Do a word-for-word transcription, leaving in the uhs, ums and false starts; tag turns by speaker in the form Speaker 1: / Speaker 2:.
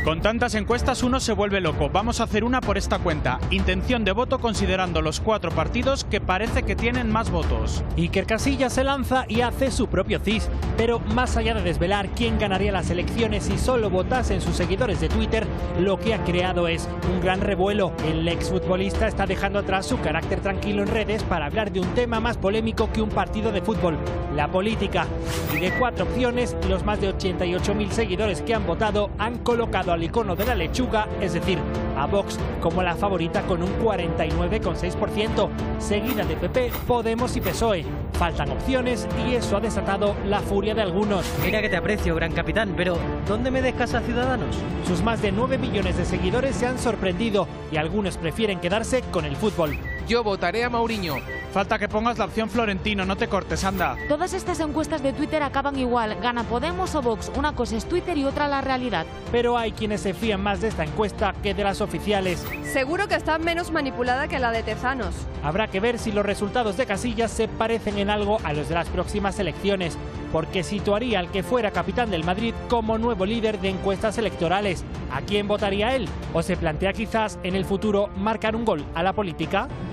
Speaker 1: Con tantas encuestas uno se vuelve loco. Vamos a hacer una por esta cuenta. Intención de voto considerando los cuatro partidos que parece que tienen más votos.
Speaker 2: Iker Casillas se lanza y hace su propio C I S. Pero más allá de desvelar quién ganaría las elecciones si solo votasen sus seguidores de Twitter, lo que ha creado es un gran revuelo. El exfutbolista está dejando atrás su carácter tranquilo en redes para hablar de un tema más polémico que un partido de fútbol, la política. Y de cuatro opciones, los más de ochenta y ocho mil seguidores que han votado han colocado al icono de la lechuga, es decir, a Vox, como la favorita con un cuarenta y nueve coma seis por ciento, seguida de P P, Podemos y P S O E. Faltan opciones y eso ha desatado la furia de algunos.
Speaker 3: Mira que te aprecio, gran capitán, pero ¿dónde me dejas a Ciudadanos?
Speaker 2: Sus más de nueve millones de seguidores se han sorprendido y algunos prefieren quedarse con el fútbol.
Speaker 4: Yo votaré a Mauriño.
Speaker 1: Falta que pongas la opción Florentino, no te cortes, anda.
Speaker 5: Todas estas encuestas de Twitter acaban igual, gana Podemos o Vox, una cosa es Twitter y otra la realidad.
Speaker 2: Pero hay quienes se fían más de esta encuesta que de las oficiales.
Speaker 6: Seguro que está menos manipulada que la de Tezanos.
Speaker 2: Habrá que ver si los resultados de Casillas se parecen en algo a los de las próximas elecciones, porque situaría al que fuera capitán del Madrid como nuevo líder de encuestas electorales. ¿A quién votaría él? ¿O se plantea quizás en el futuro marcar un gol a la política?